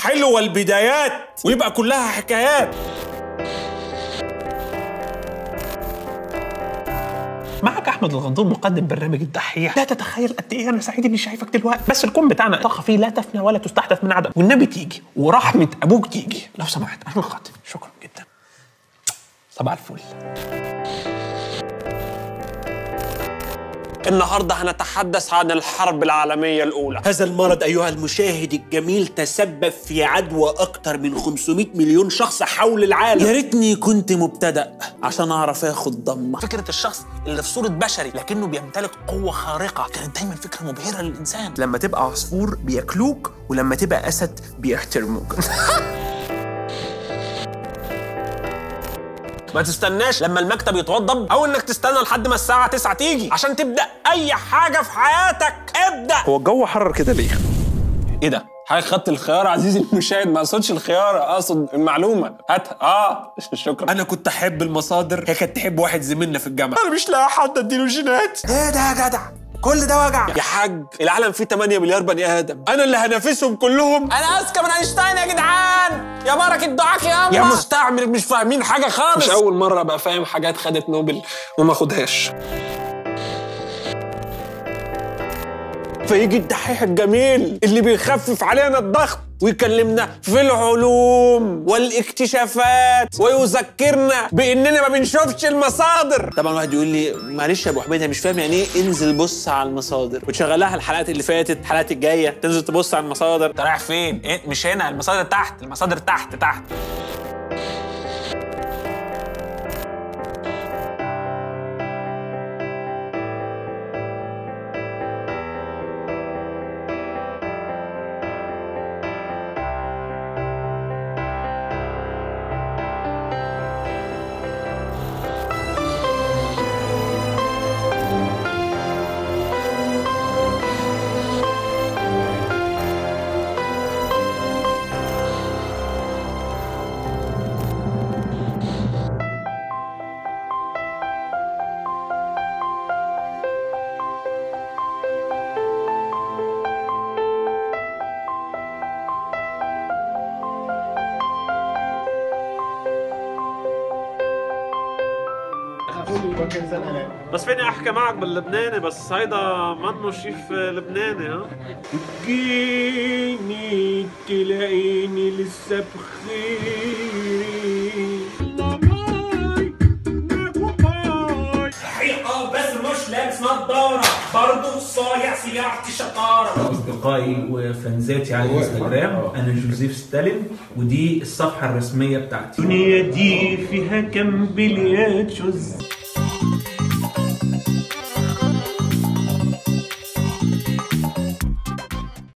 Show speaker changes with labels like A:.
A: حلوة البدايات ويبقى كلها حكايات.
B: معك احمد الغندور مقدم برنامج الدحيح. لا تتخيل قد ايه انا سعيد اني شايفك دلوقتي. بس الكون بتاعنا طاقه فيه لا تفنى ولا تستحدث من عدم، والنبي تيجي ورحمه ابوك تيجي لو سمحت عشان خاطر. شكرا جدا. صباح الفل.
A: النهاردة هنتحدث عن الحرب العالمية الأولى.
C: هذا المرض أيها المشاهد الجميل تسبب في عدوى أكثر من 500 مليون شخص حول العالم.
A: يا ريتني كنت مبتدأ عشان أعرف آخد ضمة.
B: فكرة الشخص اللي في صورة بشري لكنه بيمتلك قوة خارقة كانت دايما فكرة مبهرة للإنسان.
D: لما تبقى عصفور بياكلوك، ولما تبقى أسد بيحترموك.
A: ما تستناش لما المكتب يتوضب او انك تستنى لحد ما الساعة 9 تيجي عشان تبدأ اي حاجة في حياتك. ابدأ.
D: هو الجو حرر كده ليه؟
A: ايه ده؟ حضرتك خدت الخيار عزيزي المشاهد، ما اقصدش الخيار، اقصد المعلومة. هاتها. شكرا.
C: أنا كنت أحب المصادر، هي كانت تحب واحد زميلنا في الجامعة.
A: انا مش لاقي حد اديله جينات.
C: إيه ده يا جدع؟ كل ده وجع
A: يا حاج، العالم فيه 8 مليار بني ادم، انا اللي هنافسهم كلهم. انا اذكى من اينشتاين يا جدعان. يا بركه دعاك يا الله. يا مستعمر مش فاهمين حاجه خالص. مش اول مره ابقى فاهم حاجات خدت نوبل وما اخدهاش. فيجي الدحيح الجميل اللي بيخفف علينا الضغط ويكلمنا في العلوم والاكتشافات ويذكرنا باننا ما بنشوفش المصادر.
C: طبعا واحد يقول لي معلش يا ابو حميد، انا مش فاهم يعني ايه انزل بص على المصادر، وتشغلها الحلقات اللي فاتت، الحلقات الجايه تنزل تبص على المصادر.
B: انت رايح فين؟ ايه مش هنا، المصادر تحت، المصادر تحت تحت.
E: بس فيني احكي معك باللبناني، بس هيدا منه شيف لبناني. ها تجيني تلاقيني لسه بخير.
A: حقيقة بس مش لابس نظارة، برضه صايع صياعة الشطارة.
F: أصدقائي وفانزاتي على الانستجرام، أنا جوزيف ستالين ودي الصفحة الرسمية بتاعتي.
E: الدنيا دي فيها كم بليات جزء.